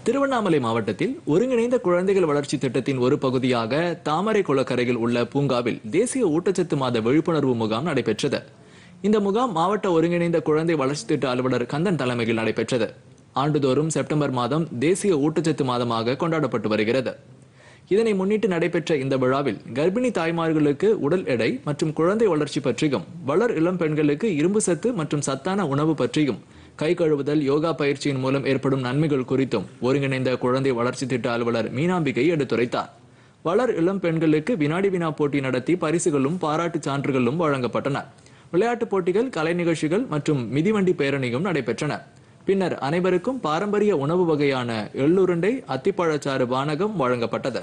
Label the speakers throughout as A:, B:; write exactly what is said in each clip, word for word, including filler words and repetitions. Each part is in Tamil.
A: திருவண்ணாமலை மாவட்டத்தில் ஒருங்கிணைந்த குழந்தைகள் வளர்ச்சி திட்டத்தின் ஒரு பகுதியாக தாமரை குளக்கரையில் உள்ள பூங்காவில் தேசிய ஊட்டச்சத்து மாத விழிப்புணர்வு முகாம் நடைபெற்றது. இந்த முகாம் மாவட்ட ஒருங்கிணைந்த குழந்தை வளர்ச்சி திட்ட அலுவலர் கந்தன் தலைமையில் நடைபெற்றது. ஆண்டுதோறும் செப்டம்பர் மாதம் தேசிய ஊட்டச்சத்து மாதமாக கொண்டாடப்பட்டு வருகிறது. இதனை முன்னிட்டு நடைபெற்ற இந்த விழாவில் கர்ப்பிணி தாய்மார்களுக்கு உடல் எடை மற்றும் குழந்தை வளர்ச்சி பற்றியும், வளர் இளம் பெண்களுக்கு இரும்பு சத்து மற்றும் சத்தான உணவு பற்றியும், கை கழுவுதல், யோகா பயிற்சியின் மூலம் ஏற்படும் நன்மைகள் குறித்தும் ஒருங்கிணைந்த குழந்தை வளர்ச்சி திட்ட அலுவலர் மீனாம்பிகை எடுத்துரைத்தார். வளர் இளம் பெண்களுக்கு வினாடி வினா போட்டி நடத்தி பரிசுகளும் பாராட்டு சான்றுகளும் வழங்கப்பட்டன. விளையாட்டுப் போட்டிகள், கலை நிகழ்ச்சிகள் மற்றும் மிதிவண்டி பேரணியும் நடைபெற்றன. பின்னர் அனைவருக்கும் பாரம்பரிய உணவு வகையான எள்ளுருண்டை, அத்திப்பழச்சாறு பானகம் வழங்கப்பட்டது.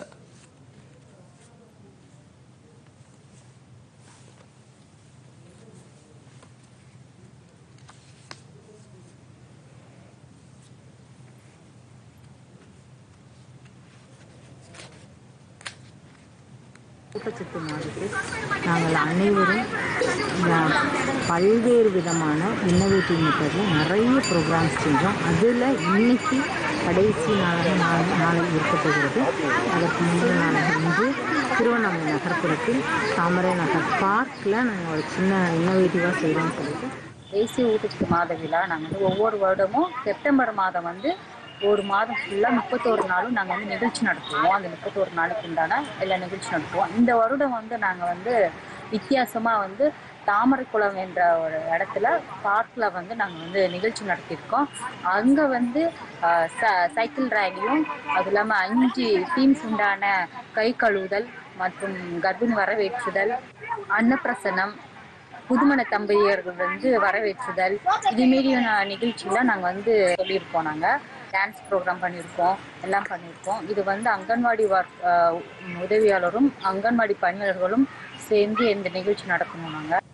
B: ஊட்டச்சத்து மாதத்தில் நாங்கள் அனைவரும் பல்வேறு விதமான இன்னோவேட்டிவ் மெத்தடில் நிறைய ப்ரோக்ராம்ஸ் செஞ்சோம். அதில் இன்னைக்கு கடைசி நாளாக நாள் நாளை இருக்கப்படுகிறது. அதற்கு முந்தைய நாளாக இன்று திருவண்ணாமலை நகர்ப்புறத்தில் தாமரை நகர் பார்க்கில் நாங்கள் ஒரு சின்ன இன்னோவேட்டிவாக செய்கிறோம்னு சொல்லிட்டு
C: தேசிய ஊட்டச்சத்து மாத விழா நாங்கள் வந்து ஒவ்வொரு வருடமும் செப்டம்பர் மாதம் வந்து ஒரு மாதம் ஃபுல்லாக முப்பத்தோரு நாளும் நாங்கள் வந்து நிகழ்ச்சி நடத்துவோம். அந்த முப்பத்தோரு நாளுக்கு உண்டான எல்லா நிகழ்ச்சி நடத்துவோம். இந்த வருடம் வந்து நாங்கள் வந்து வித்தியாசமாக வந்து தாமரைக்குளம் என்ற ஒரு இடத்துல பார்க்கில் வந்து நாங்கள் வந்து நிகழ்ச்சி நடத்தியிருக்கோம். அங்கே வந்து ச சைக்கிள் ரேலியும், அது இல்லாமல் அஞ்சு டீம்ஸ் உண்டான கை கழுவுதல் மற்றும் கர்ப்பிணி வரவேற்றுதல், அன்னப்பிரசனம், புதுமண தம்பதியர்கள் வந்து வரவேற்றுதல், இதுமாரியான நிகழ்ச்சியெலாம் நாங்கள் வந்து சொல்லியிருக்கோம். நாங்கள் டான்ஸ் ப்ரோக்ராம் பண்ணியிருக்கோம், எல்லாம் பண்ணியிருக்கோம். இது வந்து அங்கன்வாடி ஒர்க் உதவியாளரும் அங்கன்வாடி பணியாளர்களும் சேர்ந்து இந்த நிகழ்ச்சி நடத்தணும். நாங்கள்